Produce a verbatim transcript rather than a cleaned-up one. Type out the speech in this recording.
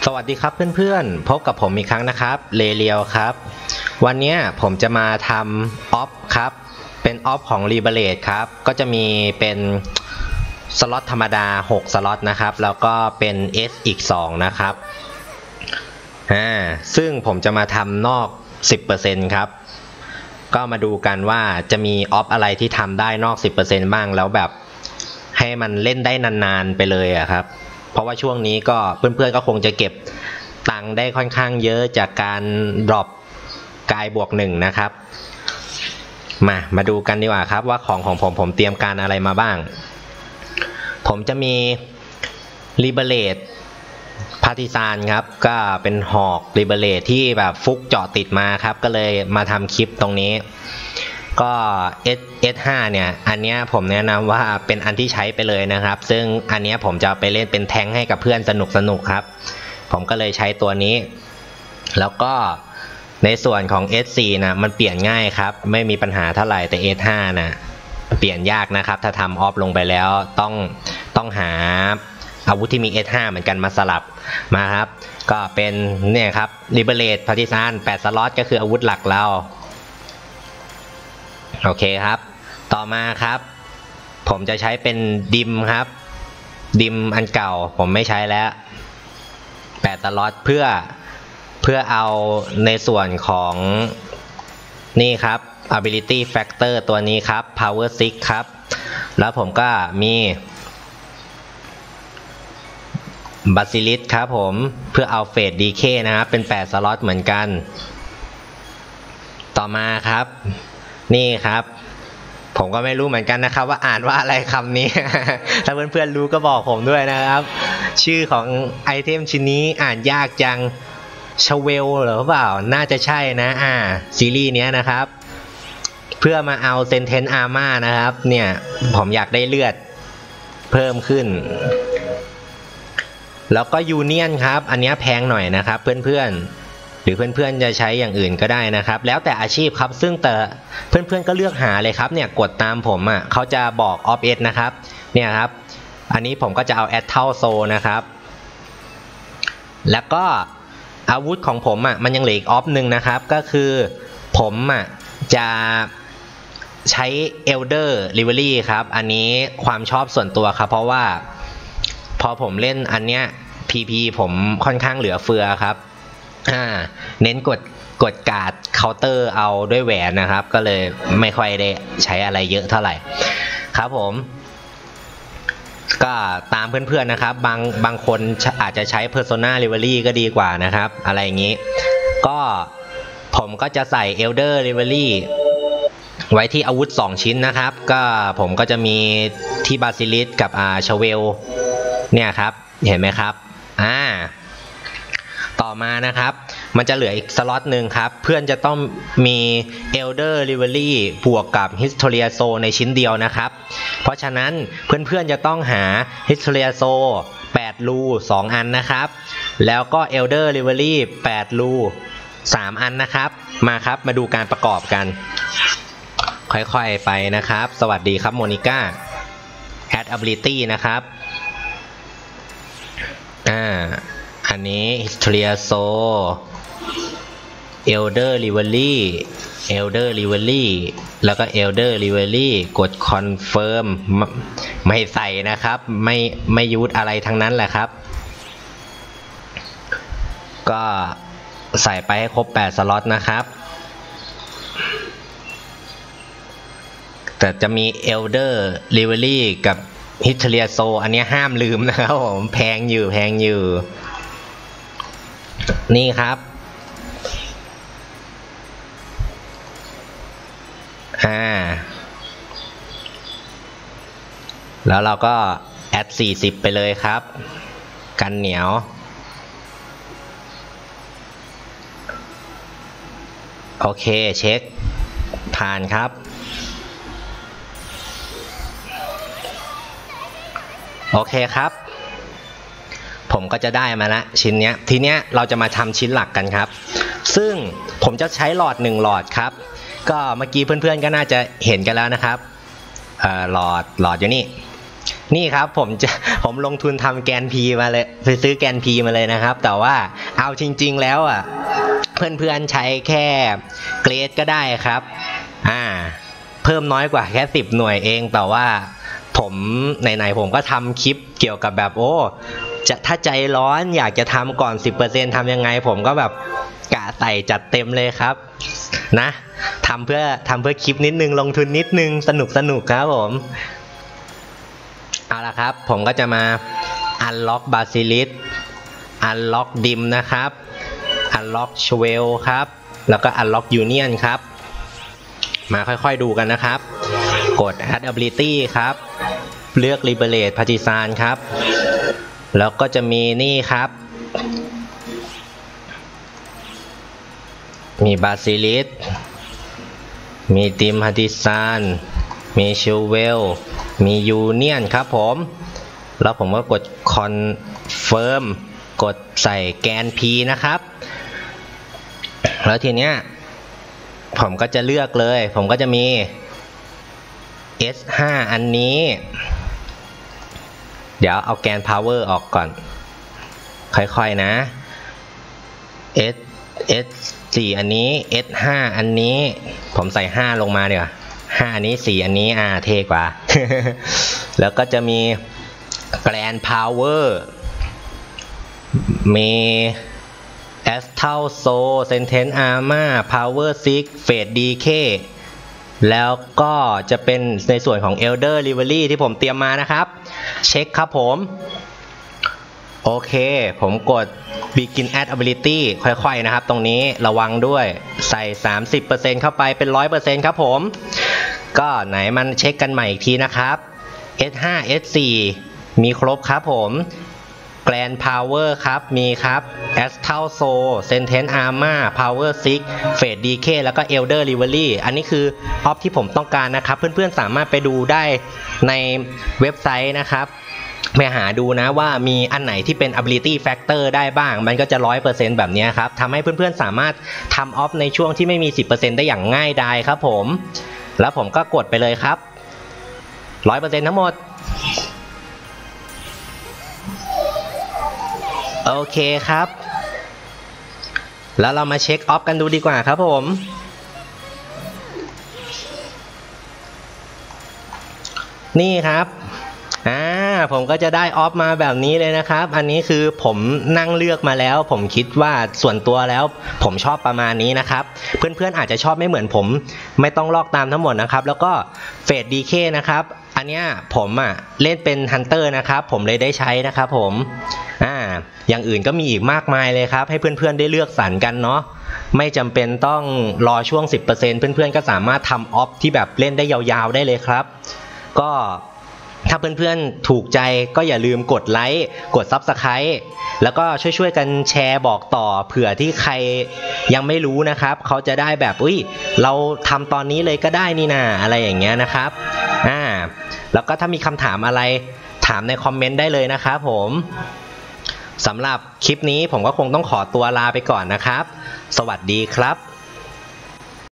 สวัสดีครับเพื่อนๆพบกับผมอีกครั้งนะครับเลเลียวครับวันนี้ผมจะมาทำออฟครับเป็นออฟของ Liberate ครับก็จะมีเป็นสล็อตธรรมดาหกสล็อตนะครับแล้วก็เป็น S อีกสองนะครับอ่าซึ่งผมจะมาทำนอก สิบเปอร์เซ็นต์ ครับก็มาดูกันว่าจะมีออฟอะไรที่ทำได้นอก สิบเปอร์เซ็นต์ บ้างแล้วแบบให้มันเล่นได้นานๆไปเลยอะครับเพราะว่าช่วงนี้ก็เพื่อนๆก็คงจะเก็บตังค์ได้ค่อนข้างเยอะจากการดรอปกายบวกหนึ่งนะครับมามาดูกันดีกว่าครับว่าของของผมผมเตรียมการอะไรมาบ้างผมจะมี Liberate พาร์ติซานครับก็เป็นหอก Liberate ที่แบบฟุกเจาะติดมาครับก็เลยมาทำคลิปตรงนี้ก็ S เอส ห้า เนี่ยอันเนี้ยผมแนะนำว่าเป็นอันที่ใช้ไปเลยนะครับซึ่งอันเนี้ยผมจะไปเล่นเป็นแทงค์ให้กับเพื่อนสนุกสนุกครับผมก็เลยใช้ตัวนี้แล้วก็ในส่วนของ เอส โฟร์ นะมันเปลี่ยนง่ายครับไม่มีปัญหาเท่าไหร่แต่ เอส ห้า นะเปลี่ยนยากนะครับถ้าทำออฟลงไปแล้วต้องต้องหาอาวุธที่มี เอส ห้า เหมือนกันมาสลับมาครับก็เป็นเนี่ยครับ Liberate พาร์ติซานแปดสล็อตก็คืออาวุธหลักเราโอเคครับต่อมาครับผมจะใช้เป็นดิมครับดิมอันเก่าผมไม่ใช้แล้วแปดสล็อตเพื่อเพื่อเอาในส่วนของนี่ครับ ability factor ตัวนี้ครับ power ซิกครับแล้วผมก็มีบาซิลิสครับผมเพื่อเอาเฟสดีเคนะครับเป็นแปดสล็อตเหมือนกันต่อมาครับนี่ครับผมก็ไม่รู้เหมือนกันนะครับว่าอ่านว่าอะไรคำนี้ ถ้าเพื่อนๆรู้ก็บอกผมด้วยนะครับชื่อของไอเทมชิ้นนี้อ่านยากจังชเวลหรือเปล่าน่าจะใช่นะอ่าซีรีส์นี้นะครับเพื่อมาเอาเซนเทนอาร์มานะครับเนี่ยผมอยากได้เลือดเพิ่มขึ้นแล้วก็ยูเนียนครับอันนี้แพงหน่อยนะครับเพื่อนๆหรือเพื่อนๆจะใช้อย่างอื่นก็ได้นะครับแล้วแต่อาชีพครับซึ่งแต่เพื่อนๆก็เลือกหาเลยครับเนี่ยกดตามผมอ่ะเขาจะบอกออฟเอสนะครับเนี่ยครับอันนี้ผมก็จะเอาแอดเท่าโซนะครับแล้วก็อาวุธของผมอ่ะมันยังเหลืออีกออฟหนึ่งนะครับก็คือผมอ่ะจะใช้ Elder Rivalry ครับอันนี้ความชอบส่วนตัวครับเพราะว่าพอผมเล่นอันเนี้ย พี พี ผมค่อนข้างเหลือเฟือครับอ่าเน้นกดกดการ์ดเคาน์เตอร์เอาด้วยแหวนนะครับก็เลยไม่ค่อยได้ใช้อะไรเยอะเท่าไหร่ครับผมก็ตามเพื่อนๆนะครับบางบางคนอาจจะใช้ Persona Rivalry ก็ดีกว่านะครับอะไรอย่างนี้ก็ผมก็จะใส่ Elder Rivalry ไว้ที่อาวุธสองชิ้นนะครับก็ผมก็จะมีที่บาซิลิสกับอ่าชเวลเนี่ยครับเห็นไหมครับอ่าต่อมานะครับมันจะเหลืออีกสล็อตหนึ่งครับเพื่อนจะต้องมี Elder Rivalry บวกกับ Historiazo ในชิ้นเดียวนะครับเพราะฉะนั้นเพื่อนๆจะต้องหา Historiazo แปดรูสองอันนะครับแล้วก็ Elder Rivalry แปดรูสามอันนะครับมาครับมาดูการประกอบกันค่อยๆไปนะครับสวัสดีครับโมนิก้า Add Ability นะครับอ่าอันนี้ Historiazo Elder Rivalry Elder Rivalry แล้วก็ Elder Rivalry กด Confirm ไม่ใส่นะครับไม่ไม่ยูทอะไรทั้งนั้นแหละครับก็ใส่ไปให้ครบแปดสล็อตนะครับแต่จะมี Elder Rivalry กับ Historiazo อันนี้ห้ามลืมนะครับผมแพงอยู่แพงอยู่นี่ครับอ่าแล้วเราก็แอดสี่สิบไปเลยครับกันเหนียวโอเคเช็คผ่านครับโอเคครับผมก็จะได้มาละชิ้นเนี้ยทีเนี้ยเราจะมาทำชิ้นหลักกันครับซึ่งผมจะใช้หลอดหนึ่งหลอดครับก็เมื่อกี้เพื่อนๆก็น่าจะเห็นกันแล้วนะครับเอ่อหลอดหลอดอยู่นี่นี่ครับผมจะผมลงทุนทำแกนพีมาเลยไปซื้อแกนพีมาเลยนะครับแต่ว่าเอาจริงๆแล้วอ่ะเพื่อนๆใช้แค่เกรดก็ได้ครับอ่าเพิ่มน้อยกว่าแค่สิบหน่วยเองแต่ว่าผมไหนๆผมก็ทำคลิปเกี่ยวกับแบบโอ้จะถ้าใจร้อนอยากจะทำก่อน สิบเปอร์เซ็นต์ ทำยังไงผมก็แบบกะใส่จัดเต็มเลยครับนะทำเพื่อทำเพื่อคลิปนิดนึงลงทุนนิดนึงสนุกสนุกครับผมเอาละครับผมก็จะมา unlock Basilisk unlock dim นะครับ unlock Shell ครับแล้วก็ unlock Union ครับมาค่อยๆดูกันนะครับกด add ability ครับเลือก liberate partisan ครับแล้วก็จะมีนี่ครับมี Basilisk มี dim partisan มี Shell มี Union ครับผมแล้วผมก็กด confirm กดใส่แกน P นะครับแล้วทีเนี้ยผมก็จะเลือกเลยผมก็จะมี เอส ห้า อันนี้เดี๋ยวเอาแกน power ออกก่อนค่อยๆนะ S S สี่ อันนี้ เอส ห้า อันนี้ผมใส่ห้าลงมาเดี๋ยวห้าอันนี้สี่อันนี้อ่าเท่กว่า แล้วก็จะมี Grand Power มี Astral Soul Sentence Armor Power Six Fate Decay แล้วก็จะเป็นในส่วนของ Elder Livery ที่ผมเตรียมมานะครับเช็คครับผมโอเคผมกด Begin Add Ability ค่อยๆนะครับตรงนี้ระวังด้วยใส่ สามสิบเปอร์เซ็นต์ เข้าไปเป็น หนึ่งร้อยเปอร์เซ็นต์ ครับผมก็ไหนมันเช็คกันใหม่อีกทีนะครับ เอส ห้า เอส สี่ มีครบครับผม Grand Power ครับมีครับ Astral Soul Sentence Armor Power Six Fate Decay แล้วก็ Elder Livery อันนี้คือออฟที่ผมต้องการนะครับเพื่อนๆสามารถไปดูได้ในเว็บไซต์นะครับไปหาดูนะว่ามีอันไหนที่เป็น ability factor ได้บ้างมันก็จะ หนึ่งร้อยเปอร์เซ็นต์ แบบนี้ครับทำให้เพื่อนๆสามารถทำออฟในช่วงที่ไม่มี สิบเปอร์เซ็นต์ ได้อย่างง่ายดายครับผมแล้วผมก็กดไปเลยครับ หนึ่งร้อยเปอร์เซ็นต์ ทั้งหมดโอเคครับแล้วเรามาเช็คออฟกันดูดีกว่าครับผมนี่ครับอ่าผมก็จะได้ออฟมาแบบนี้เลยนะครับอันนี้คือผมนั่งเลือกมาแล้วผมคิดว่าส่วนตัวแล้วผมชอบประมาณนี้นะครับเพื่อนๆอาจจะชอบไม่เหมือนผมไม่ต้องลอกตามทั้งหมดนะครับแล้วก็เฟดดีเคนะครับอันเนี้ยผมอ่ะเล่นเป็นฮันเตอร์นะครับผมเลยได้ใช้นะครับผมอ่าอย่างอื่นก็มีอีกมากมายเลยครับให้เพื่อนๆได้เลือกสรรกันเนาะไม่จำเป็นต้องรอช่วง สิบเปอร์เซ็นต์ เพื่อนๆก็สามารถทำออฟที่แบบเล่นได้ยาวๆได้เลยครับก็ถ้าเพื่อนๆถูกใจก็อย่าลืมกดไลค์กด ซับสไครบ์ แล้วก็ช่วยๆกันแชร์บอกต่อเผื่อที่ใครยังไม่รู้นะครับเขาจะได้แบบอุ้ยเราทำตอนนี้เลยก็ได้นี่นาอะไรอย่างเงี้ยนะครับอ่าแล้วก็ถ้ามีคำถามอะไรถามในคอมเมนต์ได้เลยนะครับผมสำหรับคลิปนี้ผมก็คงต้องขอตัวลาไปก่อนนะครับสวัสดีครับ